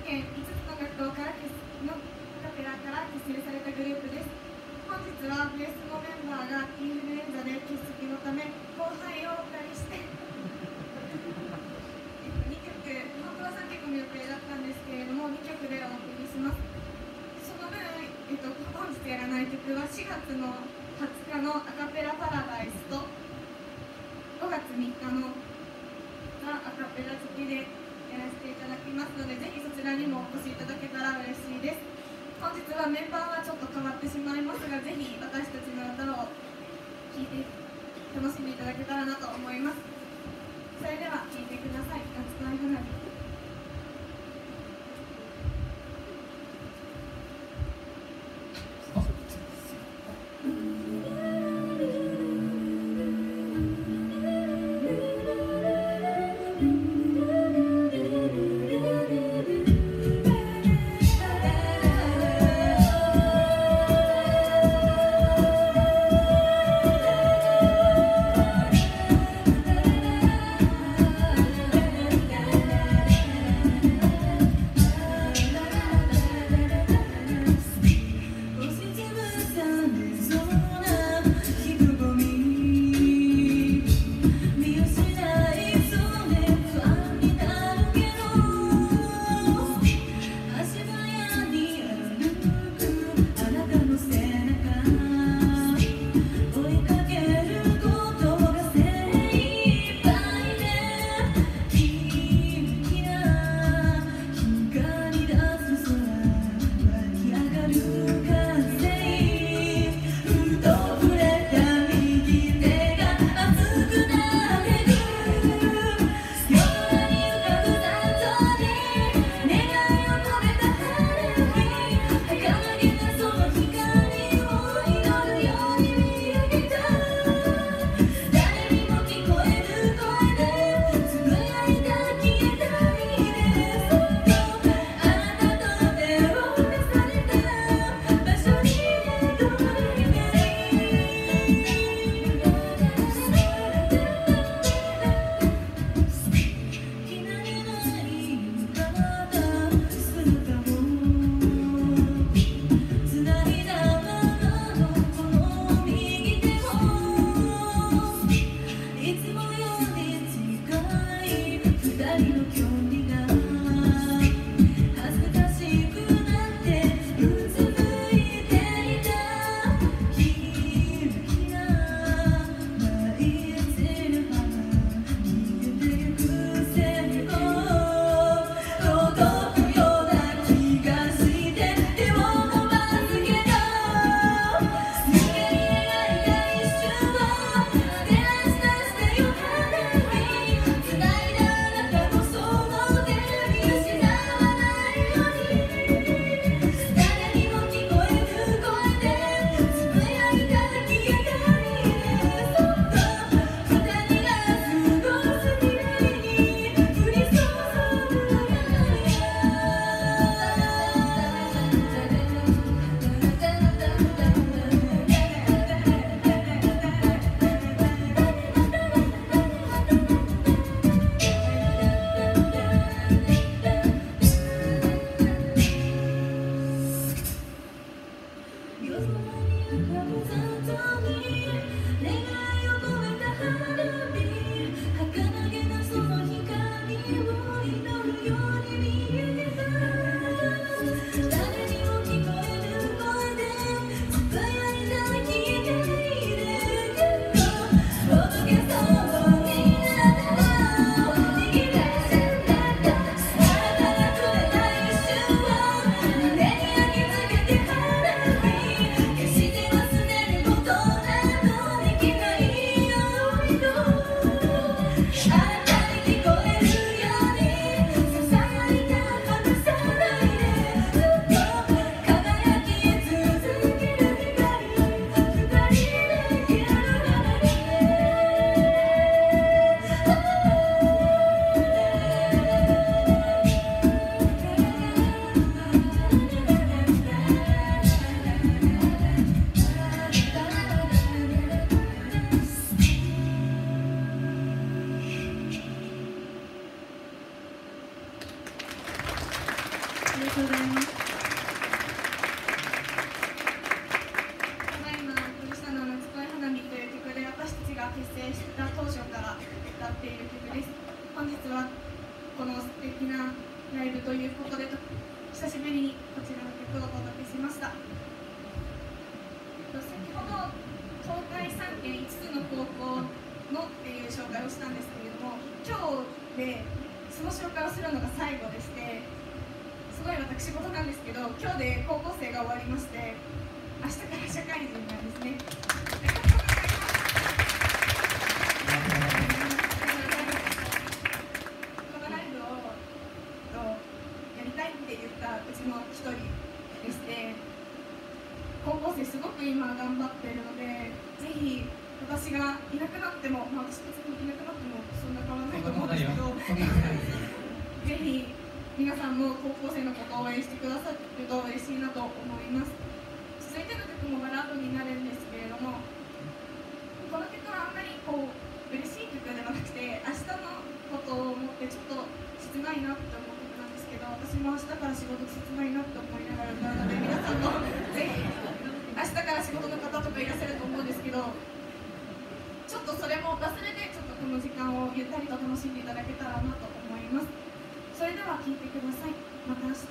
県5つの学校からのアカペラから結成されたグループです。本日はベースのメンバーがインフルエンザで欠席のため後輩をお借りして2曲、本当は3曲の予定だったんですけれども2曲でお送りします。その分、本日やらない曲は4月の20日のアカペラパラダイスと5月3日のアカペラ付きでやらせていただきますので、ぜひそちらにもお越しいただけたら嬉しいです。本日はメンバーはちょっと変わってしまいますが、ぜひ私たちの歌を聴いて楽しんでいただけたらなと思います。それでは聴いてください。夏の花火。 とうございます。ただいまお送りしたのは夏恋花火という曲で、私たちが結成した当初から歌っている曲です。本日はこの素敵なライブということで、久しぶりにこちらの曲をお届けしました。先ほど東海3県5つの高校のっていう紹介をしたんですけれども、今日でその紹介をするのが最後でして、すごい私事なんですけど、今日で高校生が終わりまして、明日から社会人なんですね。このライブをやりたいって言ったうちの一人でして、高校生すごく今頑張ってるので、ぜひ私がいなくなっても、私別にいなくなってもそんな変わらないと思うんですけど、ぜひ皆さんも高校生のことを応援してくださると嬉しいなと思います。続いての曲もバラードになるんですけれども、この曲はあんまり嬉しい曲ではなくて、明日のことを思ってちょっと切ないなって思う曲なんですけど、私も明日から仕事切ないなって思いながら歌うので、皆さんもぜひ明日から仕事の方とかいらっしゃると思うんですけど、ちょっとそれも忘れて、ちょっとこの時間をゆったりと楽しんでいただけたらなと思います。それでは聴いてください。また明日。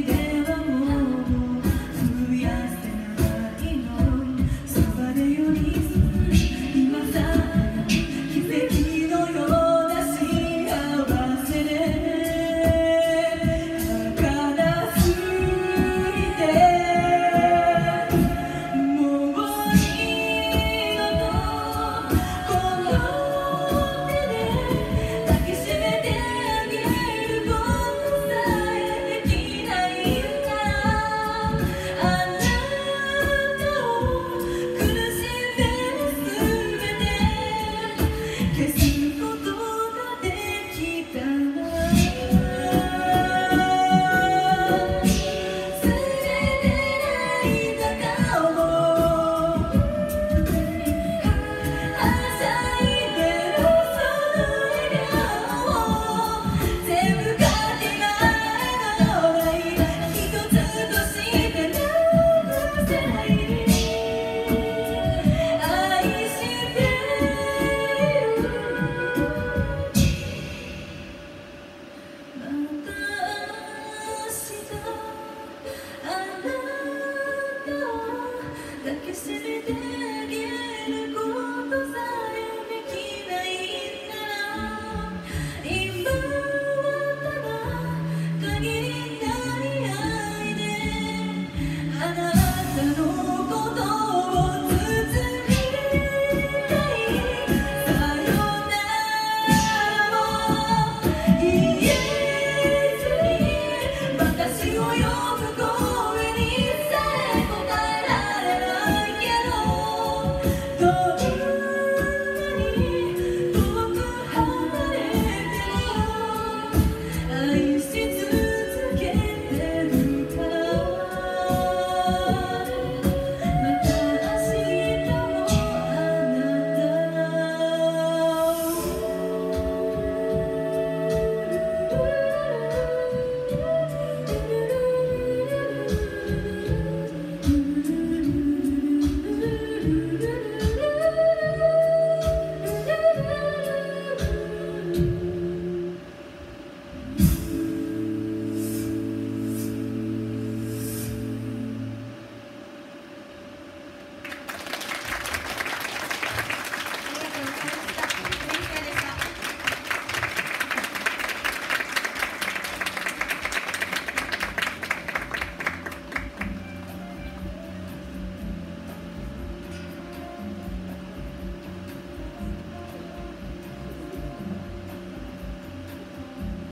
より